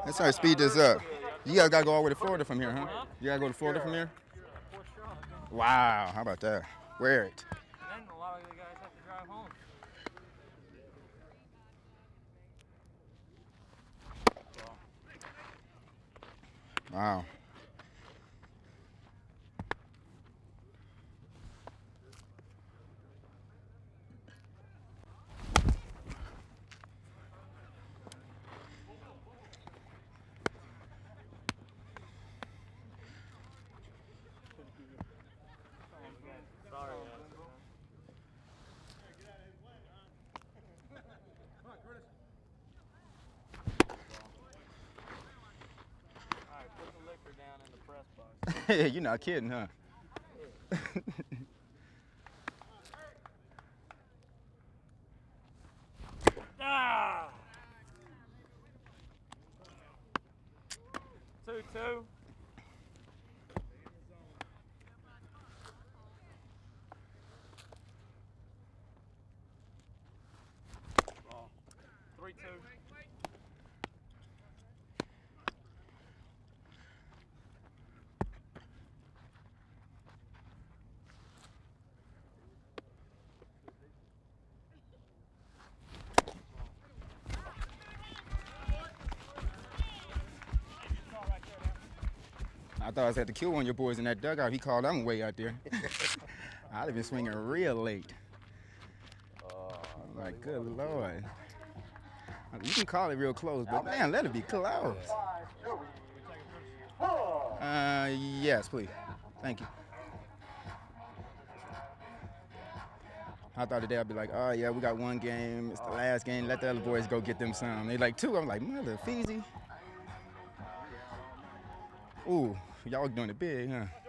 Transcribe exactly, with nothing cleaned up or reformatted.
Let's try to speed this up. You guys got to go all the way to Florida from here, huh? You got to go to Florida from here? Wow, how about that? Wear it. And then a lot of the guys have to drive home. Wow. Sorry, man. Alright, put the liquor down in the press box. You're not kidding, huh? Ah! Two, two. Oh. Three, two. I thought I was at to kill one of your boys in that dugout. He called I'm way out there. I'd have been swinging real late. Oh, I'm like, good Lord. You can call it real close, but man, let it be close. Uh, yes, please. Thank you. I thought today I'd be like, oh yeah, we got one game. It's the last game. Let the other boys go get them some. They like two. I'm like, mother, Feezy. Ooh, y'all doing it big, huh?